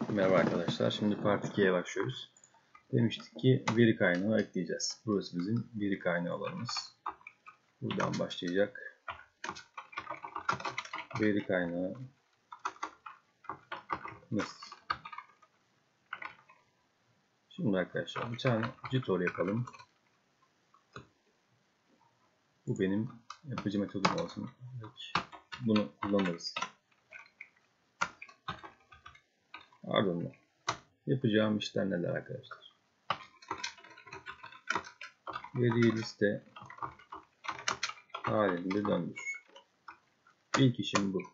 Merhaba arkadaşlar. Şimdi Part 2'ye başlıyoruz. Demiştik ki veri kaynağı ekleyeceğiz. Burası bizim veri kaynağı alanımız. Buradan başlayacak. Veri kaynağı nasıl? Şimdi arkadaşlar bir tane tutorial yapalım. Bu benim yapıcı metodum olsun. Bunu kullanırız. Ardından yapacağım işler neler arkadaşlar? Veriyi liste halinde döndür. İlk işim bu.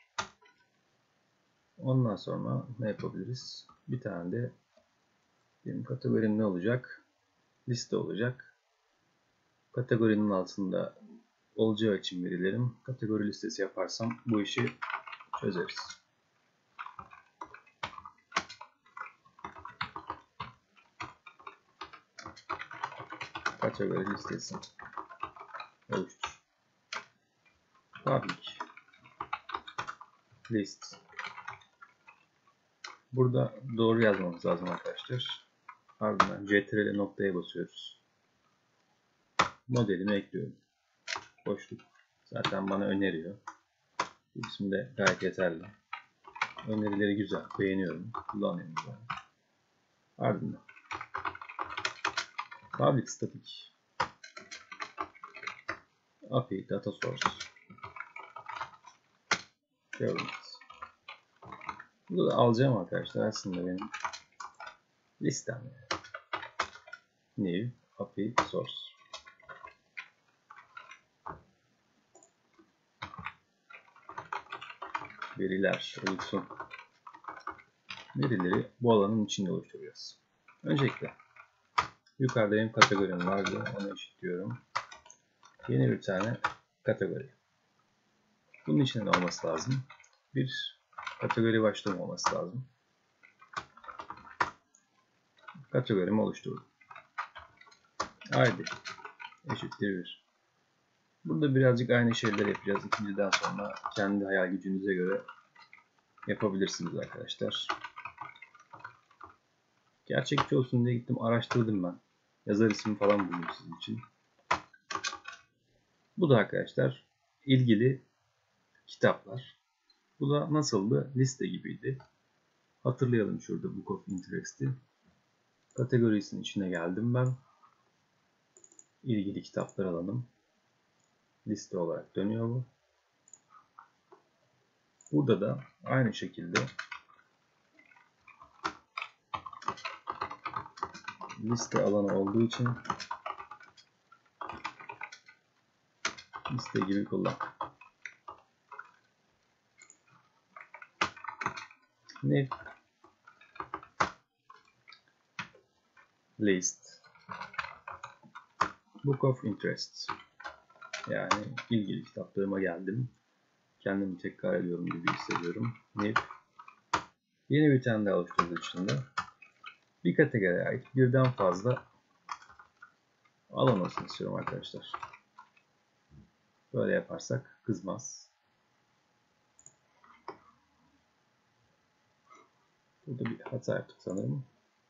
Ondan sonra ne yapabiliriz? Bir tane de benim kategorim ne olacak? Liste olacak. Kategorinin altında olacağı için verilerim. Kategori listesi yaparsam bu işi çözeriz. Kategori listesi oluştur. Public list. Burada doğru yazmamız lazım arkadaşlar. Ardından ctrl noktaya basıyoruz. Modelimi ekliyorum. Boşluk. Zaten bana öneriyor. Bu isim de gayet yeterli. Önerileri güzel. Beğeniyorum. Kullanıyorum. Ardından public static API data source görünüz. Burada da alacağım arkadaşlar aslında benim listem. New API source. Veriler oluşsun. Verileri bu alanın içinde oluşturuyoruz. Öncelikle yukarıda benim kategorim vardı. Onu eşitliyorum. Yeni bir tane kategori. Bunun içinde olması lazım. Bir kategori başlığım olması lazım. Kategorimi oluşturdum. ID eşittir 1. Burada birazcık aynı şeyler yapacağız. İkinciden sonra kendi hayal gücünüze göre yapabilirsiniz arkadaşlar. Gerçekçi olsun diye gittim araştırdım ben. Yazar ismi falan buldum sizin için. Bu da arkadaşlar ilgili kitaplar. Bu da nasıldı? Liste gibiydi. Hatırlayalım şurada Book of Interest'i. Kategorisinin içine geldim ben. İlgili kitaplar alalım. Liste olarak dönüyor bu. Burada da aynı şekilde liste alanı olduğu için liste gibi kullan. Ne? List. Book of Interest. Yani ilgili kitaplarıma geldim. Kendimi tekrar ediyorum gibi hissediyorum. Ne? Yeni bir tane daha oluşturduğu için de bir kategoriye ait birden fazla alan olsun istiyorum arkadaşlar. Böyle yaparsak kızmaz. Burada bir hata yaptık sanırım.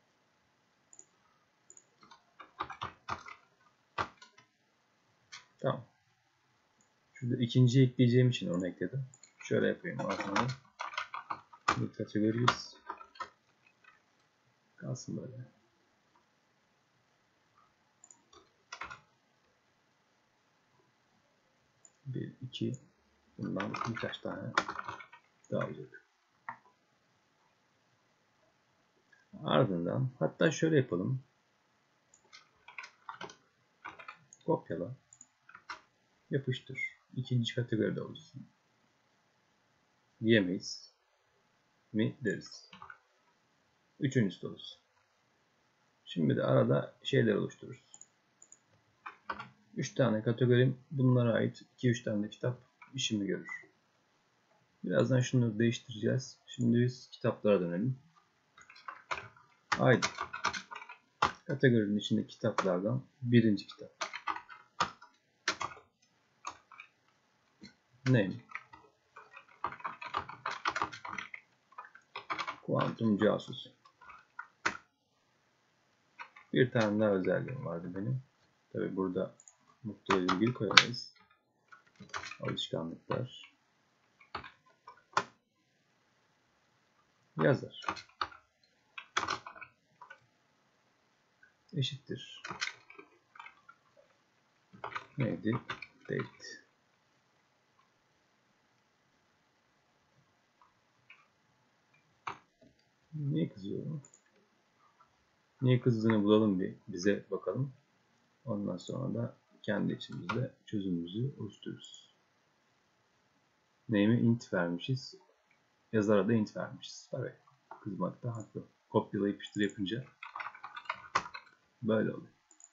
Tamam. Şurada ikinciyi ekleyeceğim için onu ekledim. Şöyle yapayım. Aslında bir kategoriyiz. Kalsın böyle. Bir, iki. Bundan birkaç tane daha olacak. Ardından hatta şöyle yapalım. Kopyala. Yapıştır. İkinci kategoride olsun. Diyemeyiz mi deriz. Üçüncüsü olsun. Şimdi de arada şeyler oluştururuz. 3 tane kategorim bunlara ait 2-3 tane de kitap işimi görür. Birazdan şunları değiştireceğiz. Şimdi biz kitaplara dönelim. ID. Kategorinin içindeki kitaplardan birinci kitap. Name. Kuantum casusu. Bir tane daha özelliğim vardı benim. Tabi burada nokta virgül koyamayız. Alışkanlıklar. Yazar. Eşittir. Neydi? Date. Niye kızıyorum? Niye kızdığını bulalım bir bize bakalım. Ondan sonra da kendi içimizde çözümümüzü oluştururuz. Name'e int vermişiz. Yazara da int vermişiz. Tabii kızmakta haklı. Kopyala yapıştır yapınca böyle oluyor.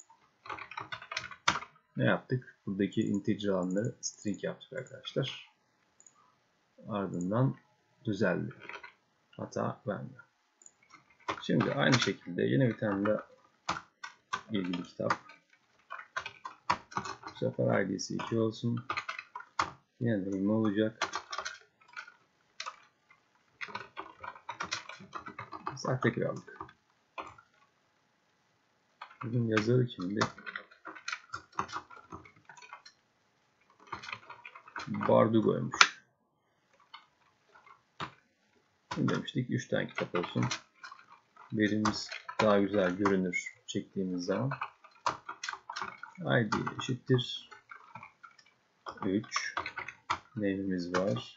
Ne yaptık? Buradaki integer alanları string yaptık arkadaşlar. Ardından düzeldi. Hata vermiyor. Şimdi aynı şekilde yine bir tane daha ilgili kitap. Bu sefer ID'si 2 olsun. Yine de name olacak. Sahtekarlık. Bugün yazarı kimdi? Bardugo'ymuş. Şimdi demiştik 3 tane kitap olsun. Verimiz daha güzel görünür çektiğimiz zaman. ID eşittir 3. Name'imiz var.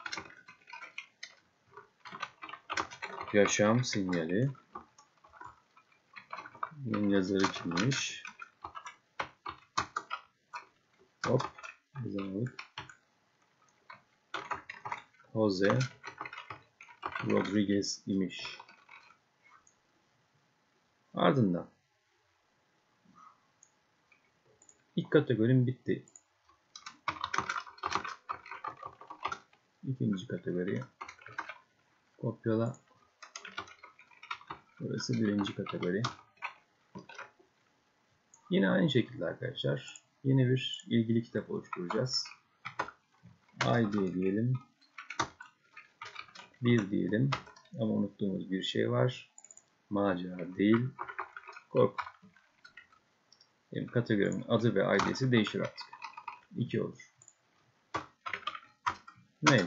Yaşam sinyali. Bunun yazarı kimmiş? Hop. Yazamadık. Jose Rodriguez imiş. Ardından ilk kategorim bitti. İkinci kategoriye kopyala. Burası birinci kategori. Yine aynı şekilde arkadaşlar. Yeni bir ilgili kitap oluşturacağız. ID diyelim. 1 diyelim. Ama unuttuğumuz bir şey var. Macera değil. Korku. Benim kategorimin adı ve ID'si değişir artık. 2 olur. Name.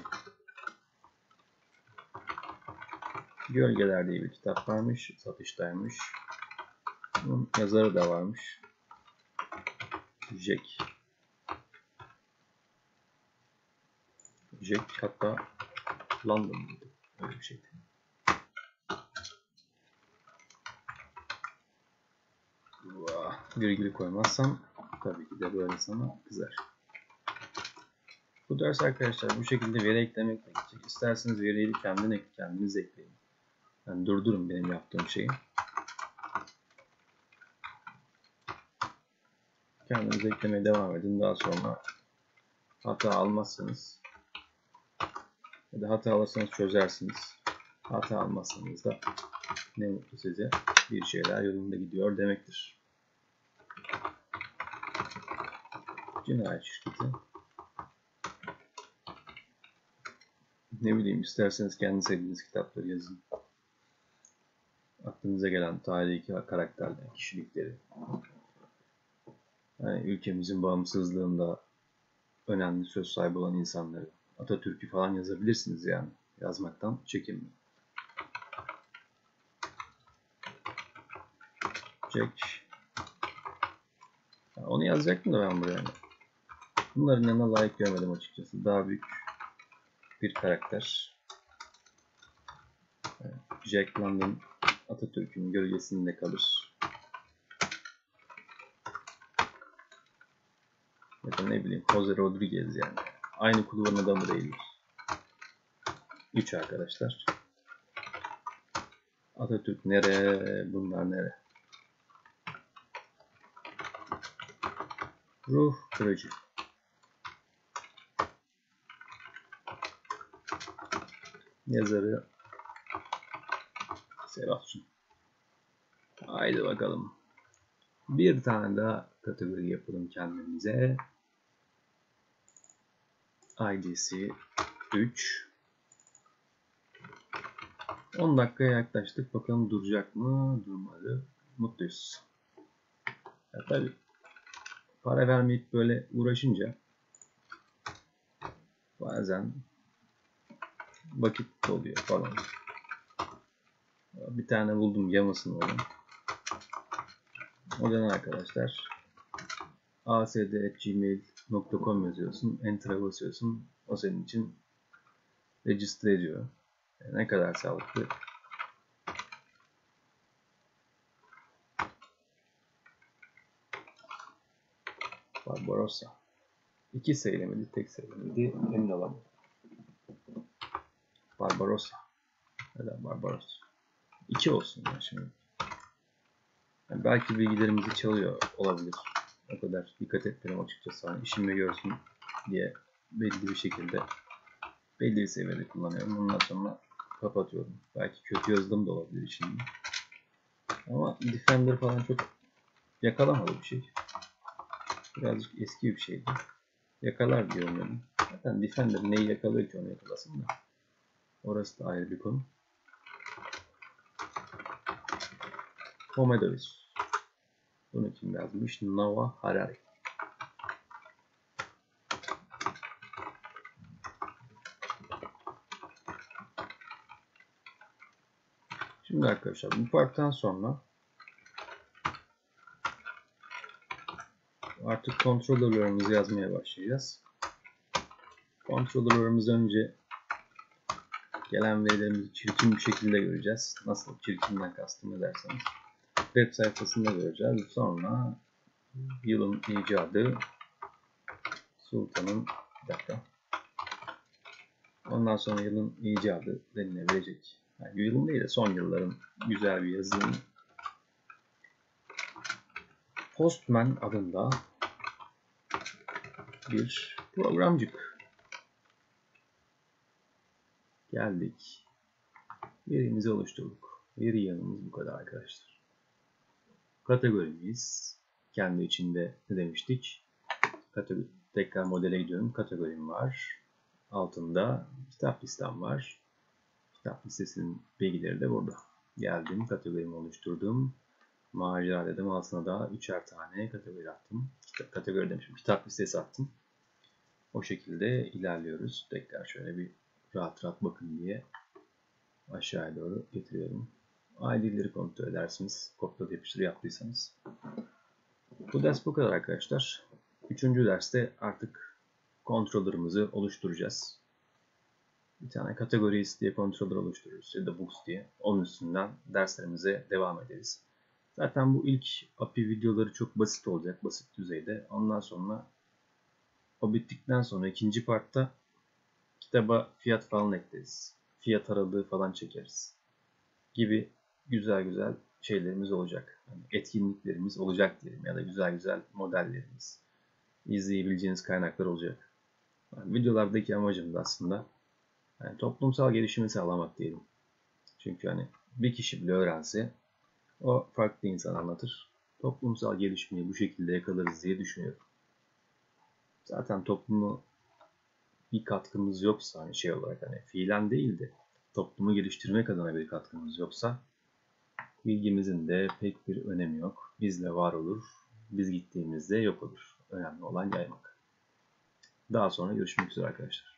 Gölgeler diye bir kitap varmış. Satıştaymış. Bunun yazarı da varmış. Jack. Jack hatta London'daydı. Öyle bir şeydi. Virgül koymazsam tabii ki de böyle sana kızar. Bu ders arkadaşlar bu şekilde veri eklemekle geçecek. İsterseniz veriyi kendiniz ekleyin. Yani durdurun benim yaptığım şeyi. Kendiniz eklemeye devam edin. Daha sonra hata almazsanız ya da hata alırsanız çözersiniz. Hata almazsanız da ne mutlu size, bir şeyler yolunda gidiyor demektir. Cinayet şirketi. Ne bileyim, isterseniz kendi sevdiğiniz kitapları yazın. Aklınıza gelen tarihi karakterler, kişilikleri. Yani ülkemizin bağımsızlığında önemli söz sahibi olan insanları, Atatürk'ü falan yazabilirsiniz yani. Yazmaktan çekinmeyin. Jack. Yani onu yazacaktım da ben buraya. Bunların yanına layık görmedim açıkçası. Daha büyük bir karakter. Jack London Atatürk'ün gölgesinde kalır. Ya da ne bileyim Jose Rodriguez yani. Aynı kulvarın adamı değildir. 3 arkadaşlar. Atatürk nere? Bunlar nere? Ruh kırıcı. Yazarı Sebastian. Haydi bakalım. Bir tane daha kategori yapalım kendimize. ID'si 3. 10 dakikaya yaklaştık. Bakalım duracak mı? Durmadı. Mutluyuz. Ya tabii para vermeyip böyle uğraşınca bazen vakit oluyor falan. Bir tane buldum yamasını onun. O da arkadaşlar asd@gmail.com yazıyorsun. Enter'a basıyorsun. O senin için register ediyor. Yani ne kadar sağlıklı. Barbarossa. 2 söylemedi, tek söylemedi. Emin olamam. Barbarossa. Neden Barbarossa? 2 olsun ya şimdi. Yani belki bilgilerimizi çalıyor olabilir. O kadar dikkat etmedim açıkçası. Hani işimi görsün diye belli bir şekilde belli bir seviyede kullanıyorum. Bundan sonra kapatıyorum. Belki kötü yazılım da olabilir şimdi. Ama Defender falan çok yakalamadı bir şey. Birazcık eski bir şeydi. Yakalar diyorum ben. Zaten Defender neyi yakalıyor ki onu yakalasın da. Orası da ayrı bir konu. Commodores. Bunu kim yazmış? Noah Harari. Şimdi arkadaşlar bu parttan sonra artık controller'larımızı yazmaya başlayacağız. Controller'larımız önce gelen verilerimizi çirkin bir şekilde göreceğiz. Nasıl çirkinden kastım ederseniz. Web sayfasında göreceğiz. Sonra yılın icadı Sultan'ın bir dakika. Ondan sonra yılın icadı denilebilecek. Yani yılın değil de son yılların güzel bir yazılım. Postman adında bir programcık. Geldik. Verimizi oluşturduk. Veri yanımız bu kadar arkadaşlar. Kategorimiz kendi içinde ne demiştik? Tekrar modele gidiyorum. Kategorim var. Altında kitap listem var. Kitap listesinin bilgileri de burada. Geldim. Kategorimi oluşturdum. Macera dedim. Altına da 3'er tane kategori attım. Kategori demişim. Kitap listesi attım. O şekilde ilerliyoruz. Tekrar şöyle bir rahat rahat bakın diye aşağıya doğru getiriyorum. ID'leri kontrol edersiniz. Kopyala yapıştır yaptıysanız. Bu ders bu kadar arkadaşlar. 3. derste artık controller'ımızı oluşturacağız. Bir tane categories diye controller oluştururuz ya da books diye. Onun üstünden derslerimize devam ederiz. Zaten bu ilk API videoları çok basit olacak. Basit düzeyde. Ondan sonra o bittikten sonra ikinci partta kitaba fiyat falan ekleriz. Fiyat aralığı falan çekeriz. Gibi güzel güzel şeylerimiz olacak. Yani etkinliklerimiz olacak diyelim ya da güzel güzel modellerimiz. İzleyebileceğiniz kaynaklar olacak. Yani videolardaki amacım da aslında yani toplumsal gelişimi sağlamak diyelim. Çünkü hani bir kişi bile öğrense o farklı insan anlatır. Toplumsal gelişmeyi bu şekilde yakalarız diye düşünüyorum. Zaten toplumu bir katkımız yoksa hani şey olarak hani fiilen değil de toplumu geliştirmek adına bir katkımız yoksa bilgimizin de pek bir önemi yok. Bizle var olur, biz gittiğimizde yok olur. Önemli olan yaymak. Daha sonra görüşmek üzere arkadaşlar.